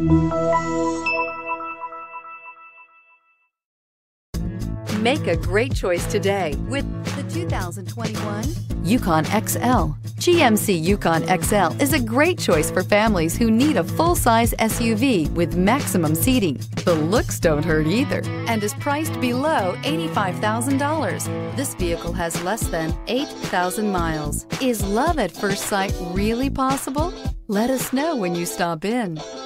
Make a great choice today with the 2021 Yukon XL. GMC Yukon XL is a great choice for families who need a full-size SUV with maximum seating. The looks don't hurt either and is priced below $85,000. This vehicle has less than 8,000 miles. Is love at first sight really possible? Let us know when you stop in.